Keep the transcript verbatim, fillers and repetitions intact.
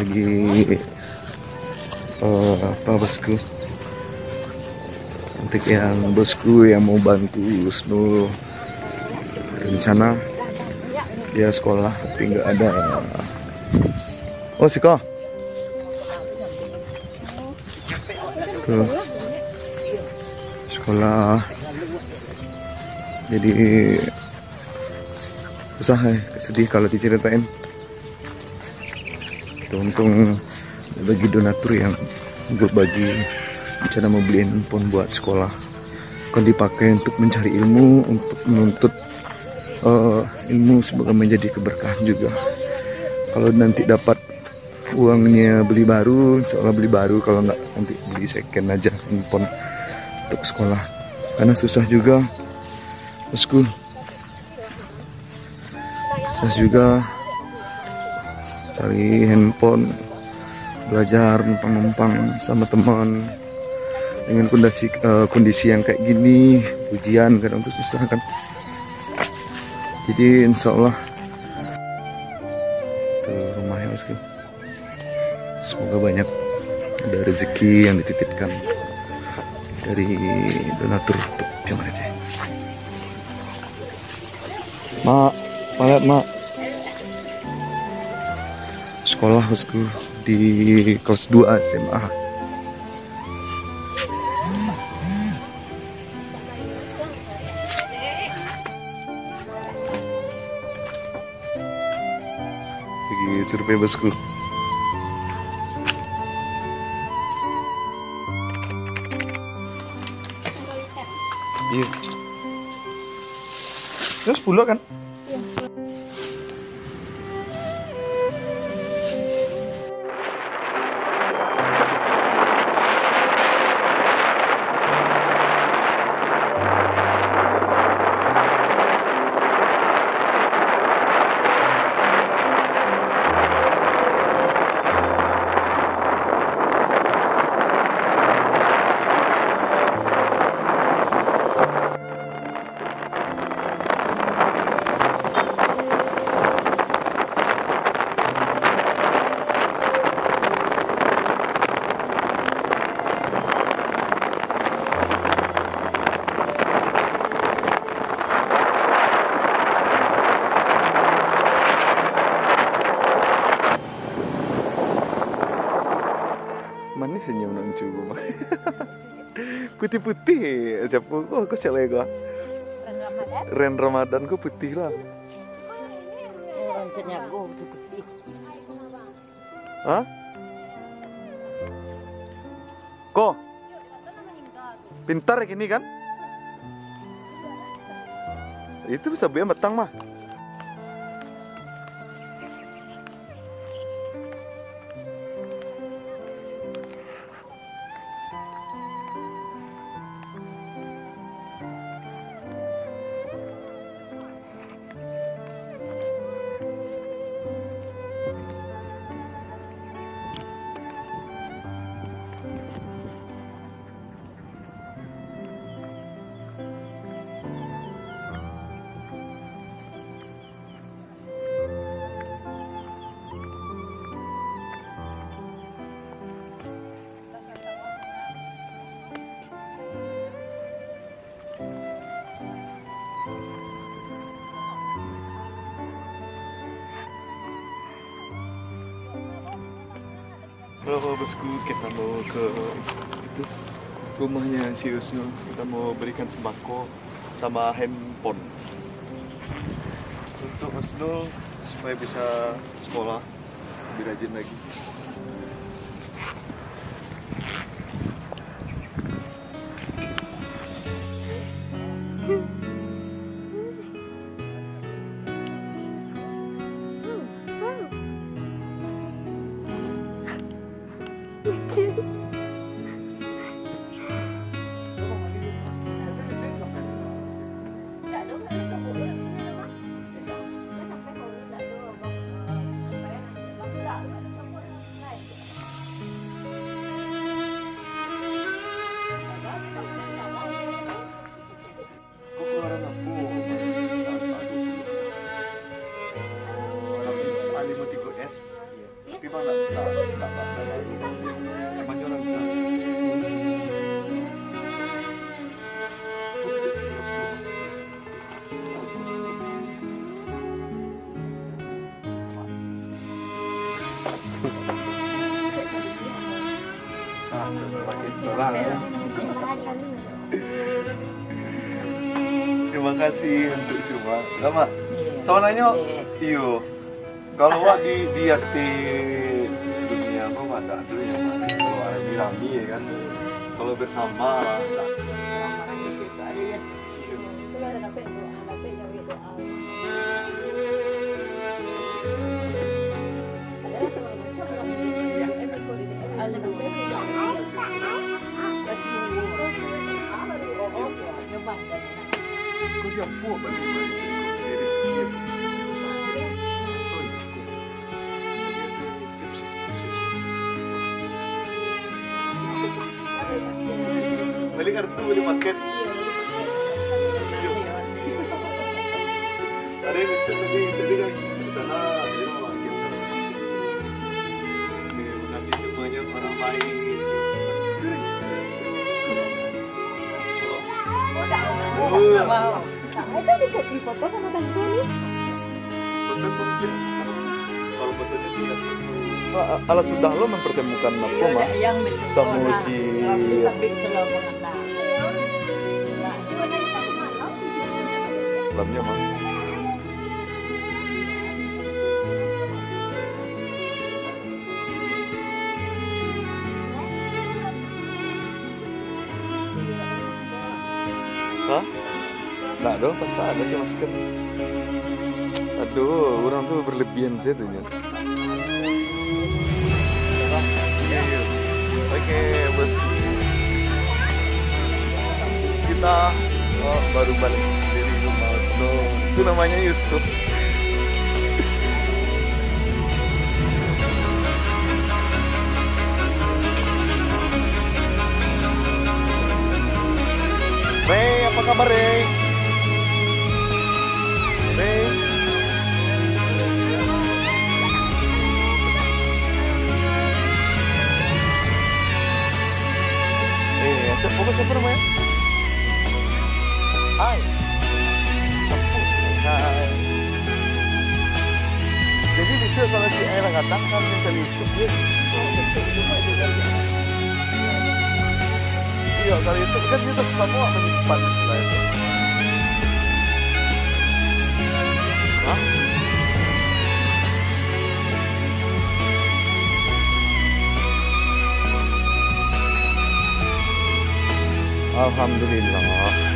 lagi uh, apa bosku, untuk yang bosku yang mau bantu Husnul rencana dia sekolah tapi nggak ada. Oh Siko tuh sekolah, jadi susah ya, sedih kalau diceritain. Untung bagi donatur yang berbagi rencana mau beli handphone buat sekolah, akan dipakai untuk mencari ilmu, untuk menuntut uh, ilmu semoga menjadi keberkahan juga. Kalau nanti dapat uangnya beli baru, seolah beli baru, kalau nggak nanti beli second aja handphone untuk sekolah, karena susah juga bosku, susah juga cari handphone, belajar numpang-numpang sama teman dengan kondisi uh, kondisi yang kayak gini, ujian kadang tuh susah kan. Jadi insya Allah tuh rumahnya bosku, semoga banyak ada rezeki yang dititipkan dari donatur untuk Jemaah Aceh. Mak, lihat mak, sekolah bosku di kelas dua S M A. Lagi survei bosku. Iya. Ya sepuluh kan? Iya, sepuluh. Mana senyum nang cubu putih-putih siapa? Oh kok selai gua Ren Ramadan kok putih lah. Orang Cenyago itu putih. Hah? Kok pintar gini kan? Itu bisa biar matang mah. Halo bosku, kita mau ke itu rumahnya si Husnul. Kita mau berikan sembako sama handphone untuk Husnul supaya bisa sekolah lebih rajin lagi. Tapi malah Ah, pakai sekolah ya. Terima kasih untuk semua. Lama. Sama nanya, iyo. Kalau wak di di akti dunia apa mah tak ada yang mana. Kalau ada rami ya kan. Kalau bersama lah. Kau siapa bagi bagi diri sendiri? Beli kartu, beli paket. Ada yang tadi tadi kan karena dia mau paket sama. Terima kasih semuanya orang baik. Oh, nggak mau. Itu bisa difoto sama tante nih. Foto foto. Kalau fotonya tidak. Ala sudah lo mempertemukan aku mah sama si dalamnya mah. Hah? Nggak dong, pas ada aja masker. Aduh, orang tuh berlebihan sih tuh. Oke, bos. Kita oh, baru balik dari rumah Oslo. Itu namanya Yusuf. Rey, apa kabar Rey? Rey. Fokus apa namanya? Hai. Hai. Jadi bisa kalau si Aira datang kan minta YouTube ya. Iya kali itu kan kita semua menyimpan setelah itu. Hah? Alhamdulillah.